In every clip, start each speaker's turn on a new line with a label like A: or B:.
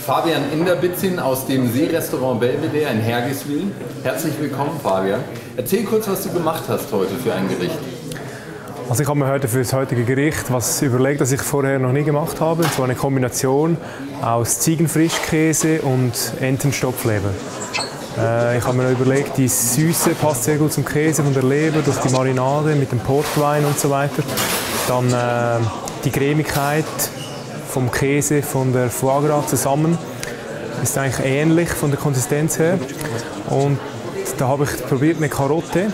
A: Fabian Inderbitzin aus dem Seerestaurant Belvedere in Hergiswil. Herzlich willkommen, Fabian. Erzähl kurz, was du gemacht hast heute für ein Gericht.
B: Also ich habe mir heute für das heutige Gericht was überlegt, das ich vorher noch nie gemacht habe. Und zwar eine Kombination aus Ziegenfrischkäse und Entenstopfleber. Ich habe mir überlegt, die Süße passt sehr gut zum Käse von der Leber durch die Marinade mit dem Portwein und so weiter. Dann die Cremigkeit vom Käse, von der Foie Gras zusammen ist eigentlich ähnlich von der Konsistenz her. Und da habe ich probiert, eine Karotte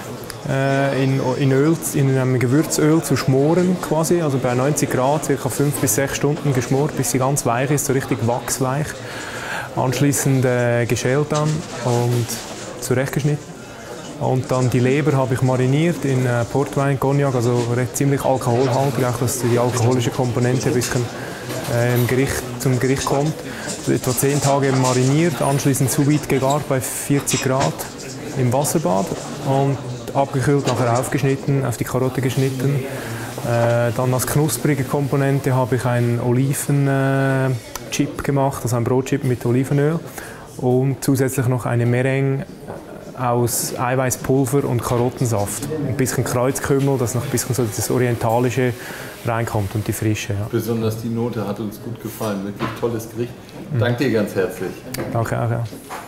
B: in einem Gewürzöl zu schmoren, quasi, also bei 90 Grad, ca. 5 bis 6 Stunden geschmort, bis sie ganz weich ist, so richtig wachsweich. Anschließend geschält dann und zurechtgeschnitten. Und dann die Leber habe ich mariniert in Portwein, Cognac, also ziemlich alkoholhaltig, auch dass die alkoholische Komponente ein bisschen zum Gericht kommt. Also etwa 10 Tage mariniert, anschließend sous vide gegart bei 40 Grad im Wasserbad und abgekühlt, nachher aufgeschnitten, auf die Karotte geschnitten. Dann als knusprige Komponente habe ich einen Olivenchip gemacht, also ein Brotchip mit Olivenöl und zusätzlich noch eine Meringue aus Eiweißpulver und Karottensaft. Ein bisschen Kreuzkümmel, dass noch ein bisschen so das Orientalische reinkommt und die Frische. Ja.
A: Besonders die Note hat uns gut gefallen, wirklich tolles Gericht. Danke dir ganz herzlich.
B: Danke auch. Ja.